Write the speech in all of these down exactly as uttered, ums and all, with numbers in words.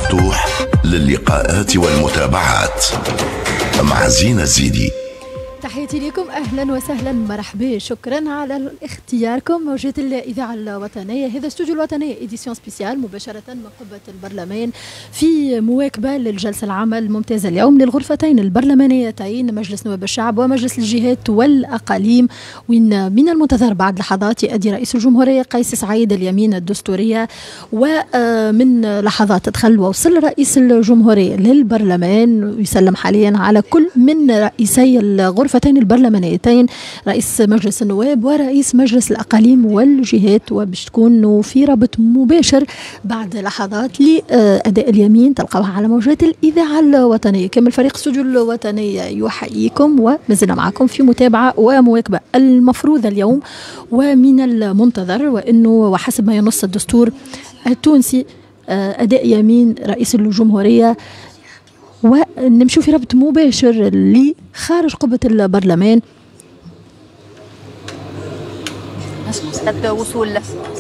مفتوح للقاءات والمتابعات مع زينة الزيدي. تحياتي لكم، اهلا وسهلا، مرحبا، شكرا على اختياركم. موجة الاذاعه الوطنيه، هذا استوديو الوطنيه اديسيون سبيسيال مباشره من قبه البرلمان في مواكبه للجلسه العامه الممتازه اليوم للغرفتين البرلمانيتين، مجلس نواب الشعب ومجلس الجهات والاقاليم، وين من المنتظر بعد لحظات يؤدي رئيس الجمهوريه قيس سعيد اليمين الدستوريه. ومن لحظات دخل ووصل رئيس الجمهوريه للبرلمان ويسلم حاليا على كل من رئيسي الغرفة الغرفتين البرلمانيتين، رئيس مجلس النواب ورئيس مجلس الأقاليم والجهات، وباش تكون في رابط مباشر بعد لحظات لأداء اليمين تلقاوها على موجات الإذاعة الوطنية. كامل فريق استوديو الوطنية يحييكم، ومازلنا معكم في متابعة ومواكبة المفروضة اليوم ومن المنتظر، وأنه وحسب ما ينص الدستور التونسي أداء يمين رئيس الجمهورية، ونمشوا في ربط مباشر اللي خارج قبة البرلمان. وصول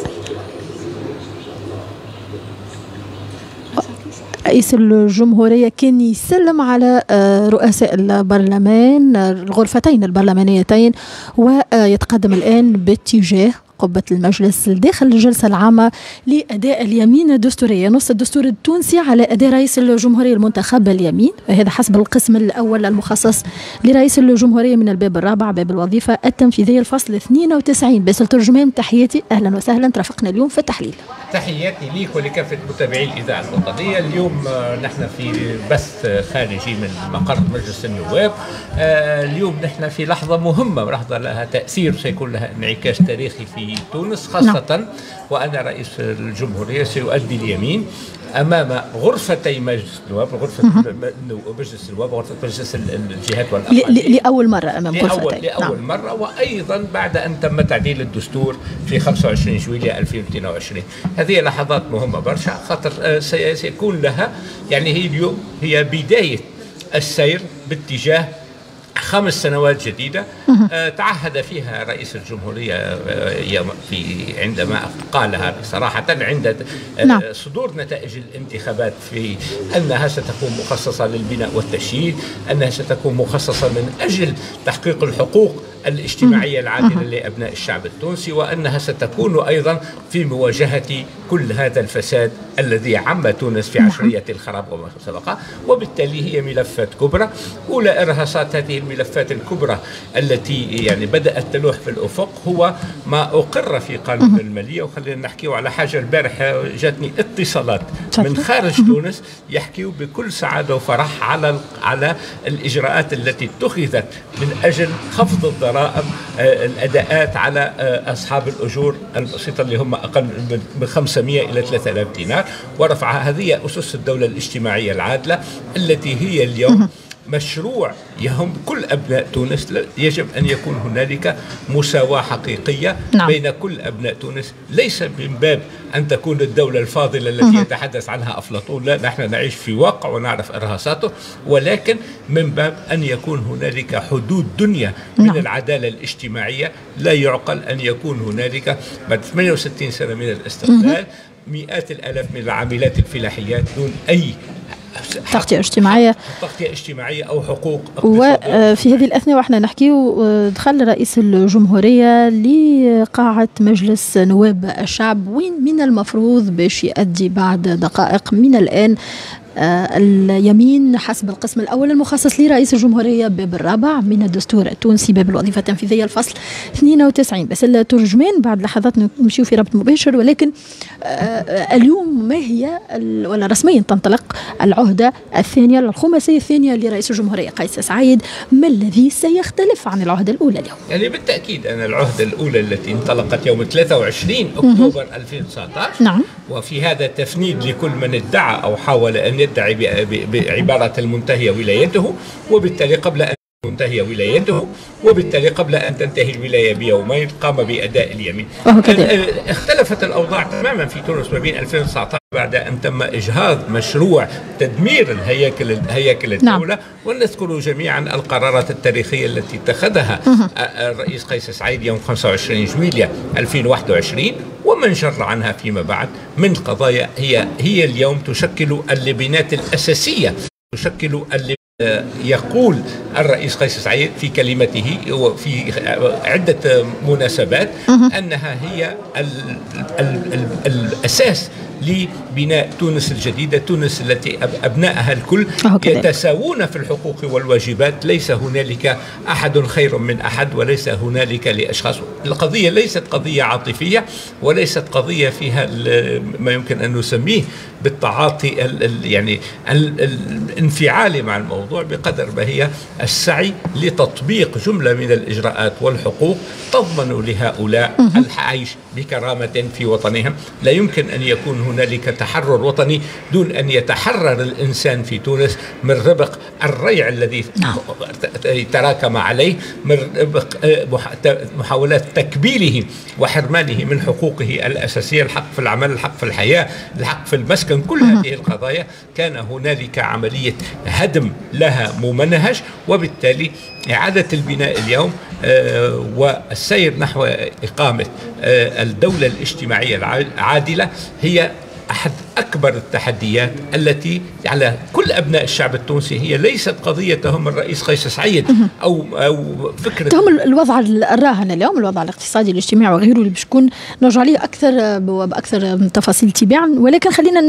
رئيس الجمهورية كان يسلم على رؤساء البرلمان الغرفتين البرلمانيتين، ويتقدم الآن باتجاه قبة المجلس داخل الجلسة العامة لأداء اليمين الدستورية. نص الدستور التونسي على أداء رئيس الجمهورية المنتخب اليمين، وهذا حسب القسم الأول المخصص لرئيس الجمهورية من الباب الرابع باب الوظيفة التنفيذية الفصل اثنين وتسعين. باسل ترجمان، تحياتي، أهلا وسهلا، ترافقنا اليوم في التحليل. تحياتي ليك ولكافة متابعي الإذاعة الوطنية. اليوم نحن في بث خارجي من مقر مجلس النواب. اليوم نحن في لحظة مهمة، لحظة لها تأثير سيكون لها انعكاس تاريخي في تونس، خاصة نعم. وأن رئيس الجمهورية سيؤدي اليمين أمام غرفتي مجلس النواب، غرفة مجلس النواب وغرفة مجلس الجهات والأقاليم لأول مرة أمام غرفتين لأول نعم. مرة، وأيضا بعد أن تم تعديل الدستور في خمسة وعشرين جويلية ألفين واثنين وعشرين. هذه لحظات مهمة برشا، خاطر سيكون لها يعني هي اليوم هي بداية السير باتجاه خمس سنوات جديدة آه تعهد فيها رئيس الجمهورية آه في عندما قالها بصراحة عند آه نعم. صدور نتائج الانتخابات في أنها ستكون مخصصة للبناء والتشييد، أنها ستكون مخصصة من أجل تحقيق الحقوق الاجتماعية العادلة لأبناء الشعب التونسي، وأنها ستكون أيضا في مواجهة كل هذا الفساد الذي عم تونس في عشرية الخراب وما سبق. وبالتالي هي ملفات كبرى. أولى إرهاصات هذه الملفات الكبرى التي يعني بدأت تلوح في الأفق هو ما أقر في قانون المالية. وخلينا نحكيه على حاجة، البارح جاتني اتصالات من خارج تونس يحكيوا بكل سعادة وفرح على على الإجراءات التي اتخذت من أجل خفض الضرائب، الأداءات على أصحاب الأجور البسيطة اللي هم أقل من خمسمائة إلى ثلاثة آلاف دينار، ورفع هذه أسس الدولة الاجتماعية العادلة التي هي اليوم مشروع يهم كل أبناء تونس. يجب أن يكون هنالك مساواة حقيقية نعم. بين كل أبناء تونس، ليس من باب أن تكون الدولة الفاضلة التي يتحدث عنها أفلاطون، لا، نحن نعيش في واقع ونعرف إرهاصاته، ولكن من باب أن يكون هنالك حدود دنيا من نعم. العدالة الاجتماعية. لا يعقل أن يكون هنالك بعد ثمانية وستين سنة من الاستقلال مئات الآلاف من العاملات الفلاحيات دون أي تغطية اجتماعية تغطية اجتماعية أو حقوق. وفي هذه الأثناء وإحنا نحكي دخل رئيس الجمهورية لقاعة مجلس نواب الشعب، وين من المفروض باش يؤدي بعد دقائق من الآن اليمين حسب القسم الأول المخصص لرئيس الجمهورية باب الرابع من الدستور التونسي باب الوظيفة التنفيذية الفصل اثنين وتسعين. بس الترجمان بعد لحظات نمشيو في ربط مباشر، ولكن اليوم ما هي ولا رسميا تنطلق العهدة الثانية الخماسية الثانية لرئيس الجمهورية قيس سعيد. ما الذي سيختلف عن العهدة الأولى اليوم؟ يعني بالتأكيد أن العهدة الأولى التي انطلقت يوم ثلاثة وعشرين أكتوبر ألفين وتسعة عشر نعم. وفي هذا تفنيد لكل من ادعى أو حاول أن يدعي بعبارة المنتهية ولايته، وبالتالي قبل أن تنتهي ولايته، وبالتالي قبل أن تنتهي الولاية بيومين قام بأداء اليمين. اختلفت الأوضاع تماما في تونس ما بين ألفين وتسعة عشر بعد أن تم إجهاض مشروع تدمير الهياكل هياكل الدولة. نعم. ونذكر جميعا القرارات التاريخية التي اتخذها الرئيس قيس سعيد يوم خمسة وعشرين جويلية ألفين وواحد وعشرين ومن جر عنها فيما بعد من قضايا هي هي اليوم تشكل اللبنات الأساسية، تشكل اللبنات. يقول الرئيس قيس سعيد في كلمته وفي عدة مناسبات أنها هي ال ال ال الأساس لبناء تونس الجديدة، تونس التي أبنائها الكل يتساوون في الحقوق والواجبات، ليس هنالك أحد خير من أحد وليس هنالك لأشخاص. القضية ليست قضية عاطفية وليست قضية فيها ما يمكن أن نسميه بالتعاطي ال ال يعني ال الانفعالي مع الموضوع، بقدر ما هي السعي لتطبيق جملة من الإجراءات والحقوق تضمن لهؤلاء العيش بكرامة في وطنهم. لا يمكن أن يكون هنالك تحرر وطني دون أن يتحرر الإنسان في تونس من ربق الريع الذي تراكم عليه، من ربق محاولات تكبيله وحرمانه من حقوقه الأساسية، الحق في العمل، الحق في الحياة، الحق في المسكن. كل هذه القضايا كان هنالك عملية هدم لها ممنهج، وبالتالي إعادة البناء اليوم آه والسير نحو إقامة آه الدولة الاجتماعية العادلة هي أحد أكبر التحديات التي على كل أبناء الشعب التونسي. هي ليست قضية تهم الرئيس قيس سعيد أو أو فكرة تهم الوضع الراهن اليوم، الوضع الاقتصادي الاجتماعي وغيره اللي باش نكون نرجع عليه أكثر بأكثر تفاصيل تباعا. ولكن خلينا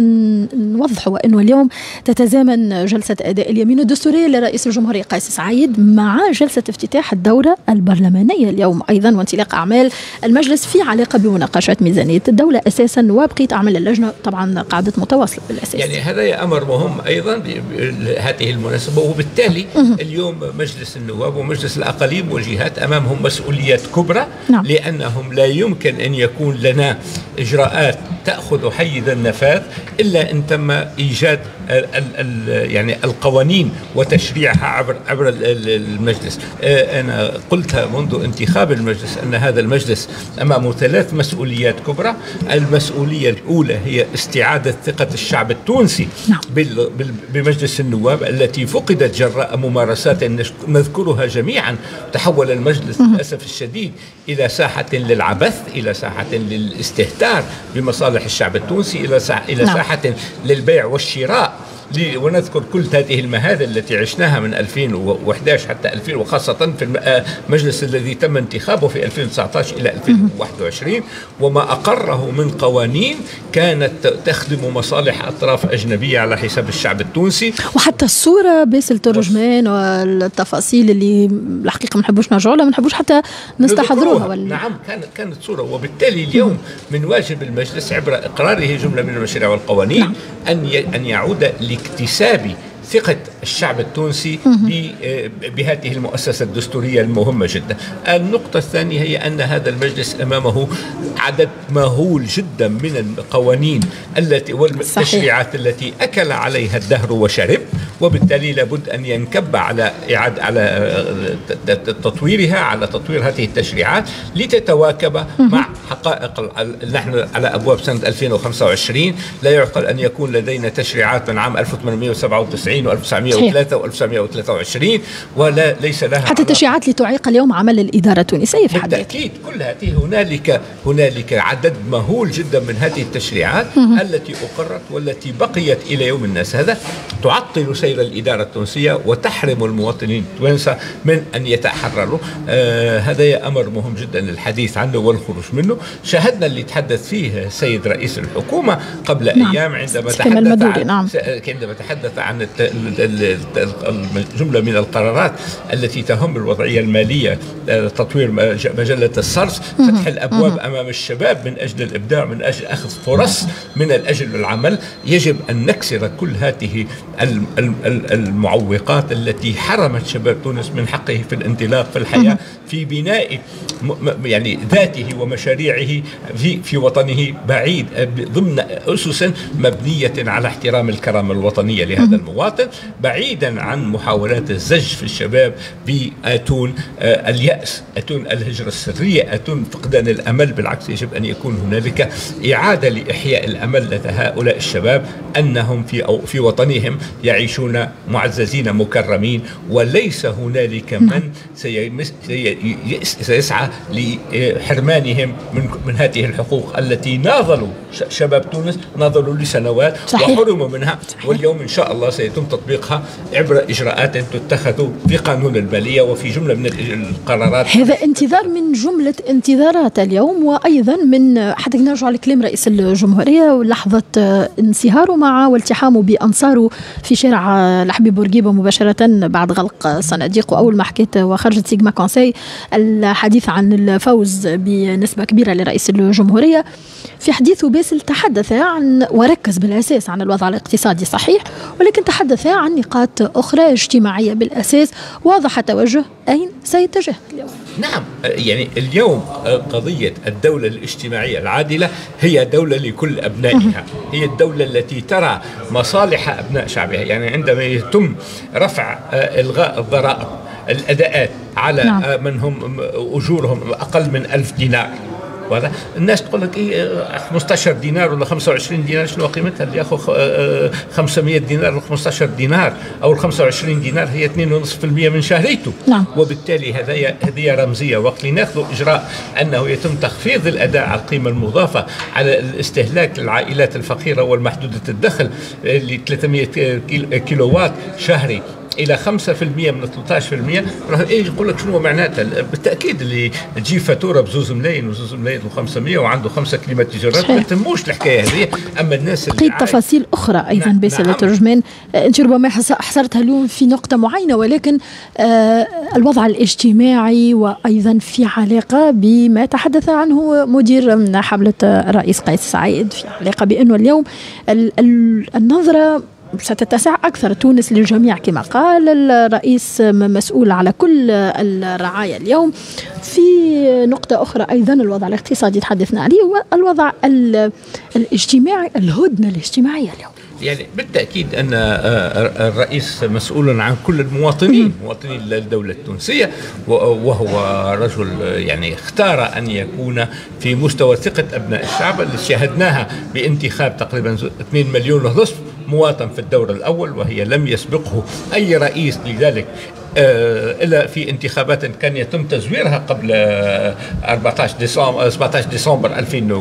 نوضحوا أنه اليوم تتزامن جلسة أداء اليمين الدستورية لرئيس الجمهورية قيس سعيد مع جلسة افتتاح الدورة البرلمانية اليوم أيضا، وانطلاق أعمال المجلس في علاقة بمناقشات ميزانية الدولة أساسا وبقية أعمال اللجنة، طبعا قاعدة متواصلة بالأساس. يعني هذا أمر مهم أيضا بهذه المناسبة، وبالتالي اليوم مجلس النواب ومجلس الأقاليم والجهات أمامهم مسؤوليات كبرى. نعم. لأنهم لا يمكن أن يكون لنا إجراءات تأخذ حيز النفاذ إلا إن تم إيجاد ال ال يعني القوانين وتشريعها عبر عبر المجلس. أنا قلتها منذ انتخاب المجلس أن هذا المجلس أمامه ثلاث مسؤوليات كبرى. المسؤولية الأولى هي استعادة ثقة الشعب التونسي بمجلس النواب التي فقدت جراء ممارسات نذكرها جميعا. تحول المجلس للأسف الشديد إلى ساحة للعبث، إلى ساحة للاستهتار بمصالح الشعب التونسي، إلى إلى ساحة للبيع والشراء. ونذكر كل هذه المهازل التي عشناها من ألفين وأحد عشر حتى ألفين، وخاصة في المجلس الذي تم انتخابه في ألفين وتسعة عشر إلى ألفين وواحد وعشرين، وما أقره من قوانين كانت تخدم مصالح أطراف أجنبية على حساب الشعب التونسي. وحتى الصورة باسل ترجمان والتفاصيل اللي الحقيقة ما نحبوش نرجعوا لها، ما نحبوش حتى نستحضروها. ولا نعم، كانت كانت صورة. وبالتالي اليوم من واجب المجلس عبر إقراره جملة من المشاريع والقوانين نعم. أن أن يعود لاكتساب ثقة الشعب التونسي بهذه المؤسسة الدستورية المهمة جدا. النقطة الثانية هي أن هذا المجلس أمامه عدد مهول جدا من القوانين التي والتشريعات التي أكل عليها الدهر وشرب، وبالتالي لابد أن ينكب على إعادة على تطويرها، على تطوير هذه التشريعات لتتواكب مع حقائق. نحن على أبواب سنة ألفين وخمسة وعشرين، لا يعقل أن يكون لدينا تشريعات من عام ألف وثمانمئة وسبعة وتسعين وألف وتسعمئة وثلاثة وألف وتسعمئة وثلاثة وعشرين، ولا ليس لها حتى التشريعات اللي تعيق اليوم عمل الإدارة التونسية في حد ذاتها. بالتأكيد كل هذه هنالك هنالك عدد مهول جدا من هذه التشريعات التي أقرت والتي بقيت إلى يوم الناس هذا تعطل سير الإدارة التونسية وتحرم المواطنين التوانسة من أن يتحرروا. آه هذا أمر مهم جدا للحديث عنه والخروج منه. شاهدنا اللي تحدث فيه السيد رئيس الحكومة قبل نعم. أيام عندما تحدث عن نعم. عندما تحدث عن جملة من القرارات التي تهم الوضعية المالية، تطوير مجلة الصرف، فتح الأبواب أمام الشباب من أجل الإبداع، من أجل أخذ فرص من الأجل العمل. يجب أن نكسر كل هذه المعوقات التي حرمت شباب تونس من حقه في الانطلاق في الحياة، في بناء يعني ذاته ومشاريعه في في وطنه بعيد ضمن أسس مبنية على احترام الكرامة الوطنية لهذا المواطن، بعيد بعيدا عن محاولات الزج في الشباب بآتون اليأس، آتون الهجرة السرية، آتون فقدان الأمل. بالعكس يجب أن يكون هنالك إعادة لإحياء الأمل لدى هؤلاء الشباب أنهم في أو في وطنهم يعيشون معززين مكرمين، وليس هنالك من سيسعى لحرمانهم من من هذه الحقوق التي ناضلوا شباب تونس ناضلوا لسنوات وحرموا منها. صحيح. واليوم إن شاء الله سيتم تطبيقها عبر إجراءات تتخذ في قانون المالية وفي جملة من القرارات. هذا انتظار من جملة انتظارات اليوم، وأيضا من حتى نرجع لكلام رئيس الجمهورية ولحظة انصهاره مع والتحامه بأنصاره في شارع الحبيب بورقيبة مباشرة بعد غلق صناديق، وأول ما حكيت وخرجت سيجما كونسي الحديث عن الفوز بنسبة كبيرة لرئيس الجمهورية. في حديثه باسل تحدث عن وركز بالأساس عن الوضع الاقتصادي صحيح، ولكن تحدث عن نقاط أخرى اجتماعية بالأساس. واضح توجه أين سيتجه اليوم. نعم، يعني اليوم قضية الدولة الاجتماعية العادلة هي دولة لكل أبنائها، هي الدولة التي ترى مصالح أبناء شعبها. يعني عندما يتم رفع إلغاء الضرائب الأداءات على نعم. من هم أجورهم أقل من ألف دينار، وهذا الناس تقول لك إيه خمسة عشر دينار ولا خمسة وعشرين دينار شنو قيمتها؟ اللي ياخذ خمسمائة دينار ولا خمسة عشر دينار أو خمسة وعشرين دينار هي اثنين فاصلة خمسة بالمئة من شهريته. نعم. وبالتالي هذه هذه رمزية. وقت اللي ناخذ إجراء أنه يتم تخفيض الأداء على القيمة المضافة على الاستهلاك للعائلات الفقيرة والمحدودة الدخل ل ثلاثمائة كيلو وات شهري إلى خمسة بالمئة من ثلاثة عشر بالمئة، راه إيه يقول لك شنو معناتها؟ بالتأكيد اللي تجي فاتورة بزوز ملايين وزوز ملايين وخمسمائة وعنده خمسة كليماتيزورات ما تهموش الحكاية هذه. أما الناس اللي بقيت تفاصيل أخرى أيضا نعم باسل الترجمان، أنت ربما حصرتها اليوم في نقطة معينة، ولكن آه الوضع الاجتماعي وأيضا في علاقة بما تحدث عنه مدير حملة الرئيس قيس سعيد في علاقة بأنه اليوم النظرة ستتسع أكثر تونس للجميع كما قال الرئيس مسؤول على كل الرعاية اليوم. في نقطة أخرى أيضا الوضع الاقتصادي تحدثنا عليه والوضع الاجتماعي، الهدنة الاجتماعية اليوم. يعني بالتأكيد أن الرئيس مسؤول عن كل المواطنين مواطني الدولة التونسية، وهو رجل يعني اختار أن يكون في مستوى ثقة أبناء الشعب اللي شاهدناها بانتخاب تقريبا اثنين مليون ونصف مواطن في الدور الأول، وهي لم يسبقه أي رئيس لذلك إلا في انتخابات كان يتم تزويرها قبل أربعة عشر ديسمبر سبعة عشر ديسمبر ألفين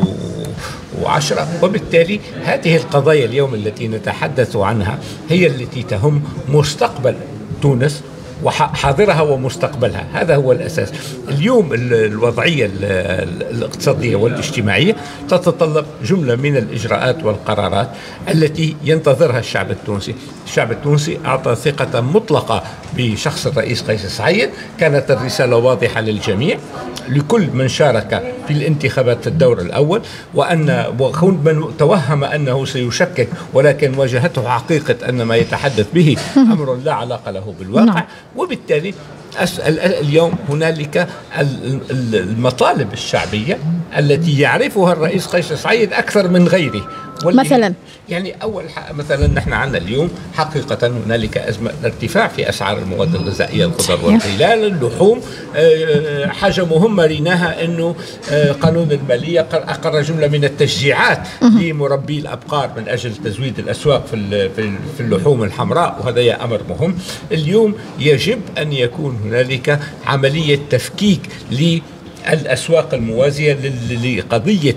وعشرة. وبالتالي هذه القضايا اليوم التي نتحدث عنها هي التي تهم مستقبل تونس وحاضرها ومستقبلها. هذا هو الأساس. اليوم الوضعية الاقتصادية والاجتماعية تتطلب جملة من الإجراءات والقرارات التي ينتظرها الشعب التونسي. الشعب التونسي أعطى ثقة مطلقة بشخص الرئيس قيس سعيد، كانت الرسالة واضحة للجميع لكل من شارك في الانتخابات في الدور الأول، وأن وكون من توهم أنه سيشكك ولكن واجهته حقيقة أن ما يتحدث به أمر لا علاقة له بالواقع. وبالتالي اليوم هنالك المطالب الشعبية التي يعرفها الرئيس قيس سعيد أكثر من غيره. مثلا يعني أول مثلا نحن عندنا اليوم حقيقة هنالك أزمة ارتفاع في أسعار المواد الغذائية، الخضر والخلال، اللحوم. حاجة مهمة ريناها أنه قانون المالية أقر جملة من التشجيعات لمربي الأبقار من أجل تزويد الأسواق في اللحوم الحمراء، وهذا أمر مهم. اليوم يجب أن يكون هنالك عملية تفكيك ل الأسواق الموازية لقضية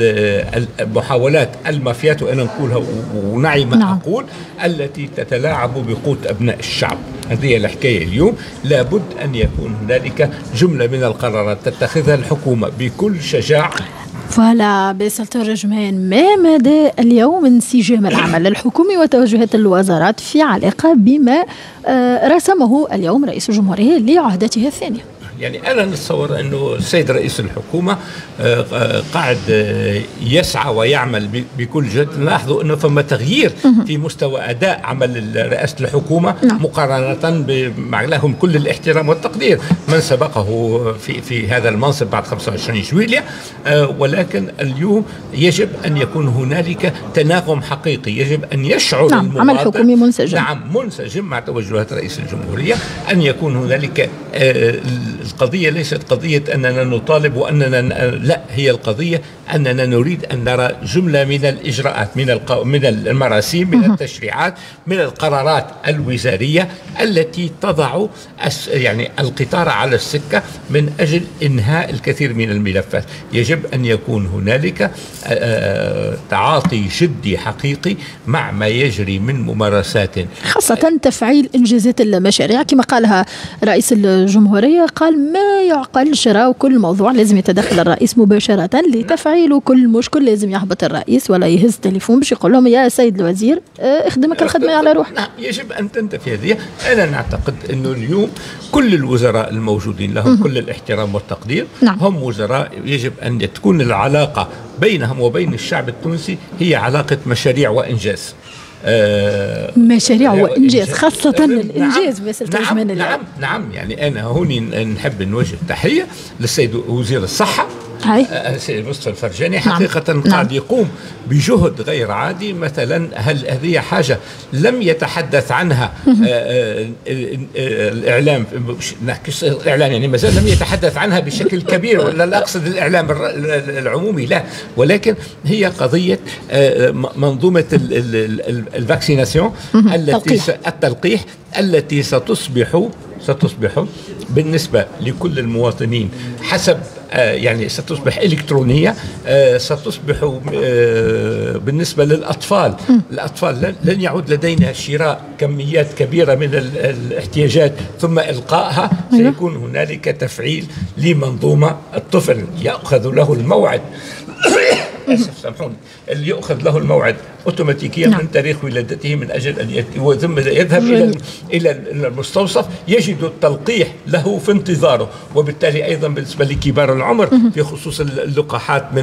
المحاولات المافيات، وأنا نقولها ونعي ما نعم. أقول التي تتلاعب بقوت أبناء الشعب. هذه الحكاية اليوم لابد أن يكون هنالك جملة من القرارات تتخذها الحكومة بكل شجاعة. فلا باسل الترجمان، ما مدى اليوم انسجام العمل الحكومي وتوجهات الوزارات في علاقة بما رسمه اليوم رئيس الجمهورية لعهدته الثانية؟ يعني أنا نتصور أنه السيد رئيس الحكومة قاعد يسعى ويعمل بكل جهد. نلاحظوا أنه فما تغيير في مستوى أداء عمل رئاسة الحكومة مقارنة بمع لهم كل الاحترام والتقدير من سبقه في في هذا المنصب بعد خمسة وعشرين جويلية، ولكن اليوم يجب أن يكون هنالك تناغم حقيقي، يجب أن يشعر نعم المواطن عمل حكومي منسجم نعم منسجم مع توجهات رئيس الجمهورية، أن يكون هنالك القضية ليست قضية أننا نطالب وأننا لا، هي القضية أننا نريد أن نرى جملة من الإجراءات، من القو... من المراسيم، من التشريعات، من القرارات الوزارية التي تضع أس... يعني القطار على السكة من أجل إنهاء الكثير من الملفات. يجب أن يكون هنالك تعاطي جدي حقيقي مع ما يجري من ممارسات، خاصة تفعيل إنجازات المشاريع كما قالها رئيس الجمهورية. قال ما يعقل شراء كل موضوع لازم يتدخل الرئيس مباشرة لتفعيل كل مشكل، لازم يهبط الرئيس ولا يهز تليفون باش يقول لهم يا سيد الوزير اخدمك الخدمة على روح. نعم يجب أن تنتفي هذه. أنا نعتقد أنه اليوم كل الوزراء الموجودين لهم كل الاحترام والتقدير، نعم. هم وزراء يجب أن تكون العلاقة بينهم وبين الشعب التونسي هي علاقة مشاريع وإنجاز. آه مشاريع وإنجاز، خاصة الإنجاز. نعم نعم, نعم نعم يعني أنا هوني نحب نوجه تحية للسيد وزير الصحة السيد مصطفى الفرجاني، حقيقة نعم. قاعد يقوم بجهد غير عادي. مثلا هل هذه حاجة لم يتحدث عنها الإعلام، نحكي الإعلام يعني مازال لم يتحدث عنها بشكل كبير، ولا لا أقصد الإعلام العمومي لا، ولكن هي قضية منظومة الفاكسيناسيون التي التلقيح التي ستصبح ستصبح بالنسبة لكل المواطنين حسب آه يعني ستصبح إلكترونية، آه ستصبح آه بالنسبة للأطفال الأطفال لن يعود لدينا شراء كميات كبيرة من الاحتياجات ثم إلقائها، سيكون هنالك تفعيل لمنظومة الطفل يأخذ له الموعد أسف سامحوني اللي يؤخذ له الموعد اوتوماتيكيا نعم. من تاريخ ولادته من اجل ان يذهب الى الى المستوصف يجد التلقيح له في انتظاره. وبالتالي ايضا بالنسبه لكبار العمر في خصوص اللقاحات من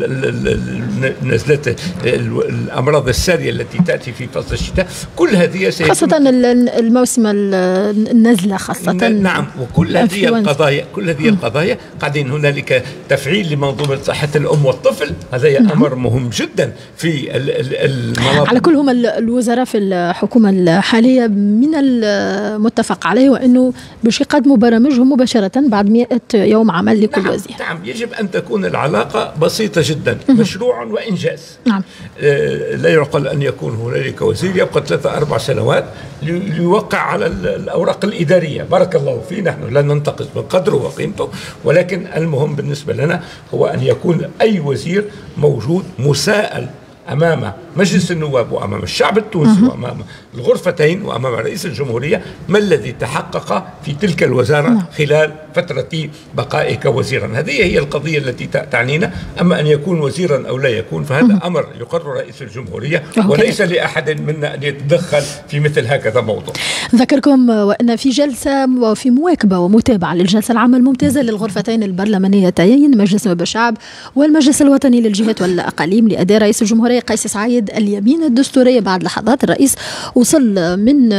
نزلات الامراض الساريه التي تاتي في فصل الشتاء، كل هذه خاصه الموسم النزله خاصه نعم. وكل هذه القضايا كل هذه القضايا قاعدين هنالك تفعيل لمنظومه صحه الام والطفل، هذا نعم. امر مهم جدا في المناطق. على كل هم الوزراء في الحكومة الحالية من المتفق عليه وأنه باش يقدموا برامجهم مباشرة بعد مئة يوم عمل لكل نعم. وزير. نعم يجب أن تكون العلاقة بسيطة جدا، مشروع وإنجاز. نعم. آه لا يعقل أن يكون هنالك وزير يبقى ثلاثة أربع سنوات ليوقع على الأوراق الإدارية. بارك الله فيه، نحن لا ننتقص من قدره وقيمته، ولكن المهم بالنسبة لنا هو أن يكون أي وزير موجود مساءل أمام مجلس النواب وأمام الشعب التونسي وأمام الغرفتين وأمام رئيس الجمهورية ما الذي تحقق في تلك الوزارة خلال فترة بقائك وزيرا. هذه هي القضية التي تعنينا. أما أن يكون وزيرا أو لا يكون فهذا أمر يقرر رئيس الجمهورية، وليس لأحد منا أن يتدخل في مثل هكذا موضوع. ذكركم وأن في جلسة وفي مواكبة ومتابعة للجلسة العامة الممتازة للغرفتين البرلمانيتين مجلس نواب الشعب والمجلس الوطني للجهات والأقاليم لأداء رئيس الجمهورية قيس سعيد اليمين الدستورية. بعد لحظات الرئيس وصل من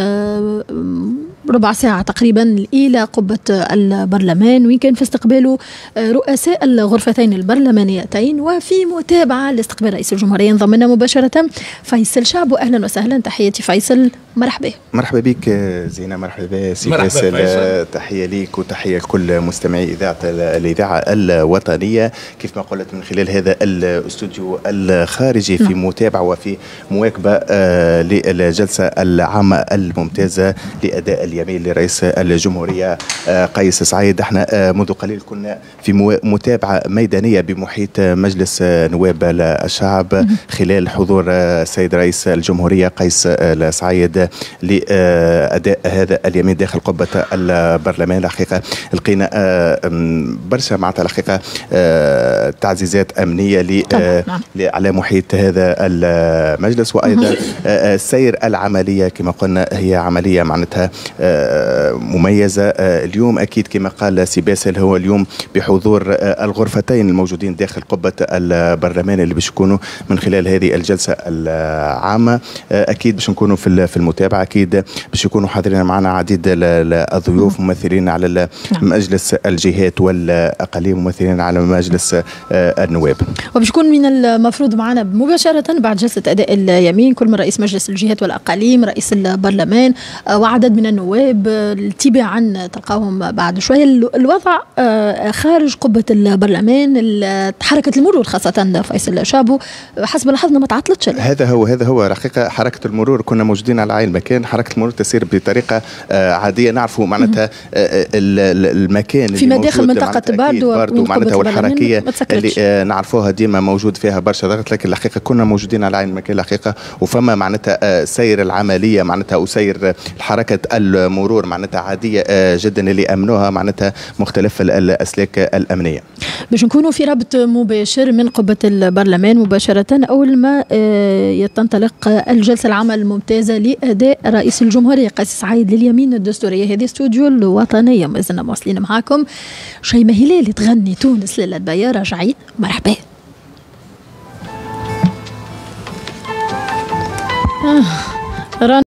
ربع ساعة تقريبا إلى قبة البرلمان، وين كان في استقباله رؤساء الغرفتين البرلمانيتين وفي متابعة لاستقبال رئيس الجمهورية. انضم لنا مباشرة فيصل شعبو. أهلا وسهلا، تحياتي فيصل، مرحبا. مرحبا بك زينة، مرحبا سي فيصل، تحية ليك وتحية لكل مستمعي إذاعة الإذاعة الوطنية. كيف ما قلت من خلال هذا الاستوديو الخارجي في متابعة وفي مواكبة للجلسة العامة الممتازة لأداء اليمين لرئيس الجمهورية قيس سعيد. احنا منذ قليل كنا في متابعة ميدانية بمحيط مجلس نواب الشعب خلال حضور السيد رئيس الجمهورية قيس سعيد لأداء هذا اليمين داخل قبة البرلمان. الحقيقة لقينا برشا معناتها الحقيقة تعزيزات أمنية على محيط هذا المجلس، وايضا سير العمليه كما قلنا هي عمليه معناتها مميزه. اليوم اكيد كما قال سي باسل هو اليوم بحضور الغرفتين الموجودين داخل قبه البرلمان اللي باش يكونوا من خلال هذه الجلسه العامه. اكيد باش نكونوا في في المتابعه، اكيد باش يكونوا حاضرين معنا عديد الضيوف ممثلين على مجلس الجهات والاقاليم، ممثلين على مجلس النواب. وباش يكون من المفروض معنا مباشره بعد جلسه اداء اليمين كل من رئيس مجلس الجهات والاقاليم، رئيس البرلمان وعدد من النواب تباعا تلقاهم بعد شويه. الوضع خارج قبه البرلمان، حركه المرور خاصه فيصل شابو حسب لاحظنا ما تعطلتش. هذا هو هذا هو حقيقه حركه المرور، كنا موجودين على عين المكان. حركه المرور تسير بطريقه عاديه، نعرفوا معناتها المكان في مداخل منطقه باردو معناتها والحركيه اللي نعرفوها ديما موجود فيها برشا ضغط، لكن الحقيقه كنا موجودين على عين المكان الحقيقه، وفما معناتها سير العمليه معناتها وسير حركه المرور معناتها عاديه جدا اللي امنوها معناتها مختلف الاسلاك الامنيه. باش نكونوا في رابط مباشر من قبه البرلمان مباشره اول ما تنطلق الجلسه العامه الممتازه لاداء رئيس الجمهوريه قيس سعيد لليمين الدستوريه. هذه استوديو الوطنيه، ما زلنا مواصلين معاكم. شيماء هلال تغني تونس ليلة بيا راجعين، مرحبا. آه.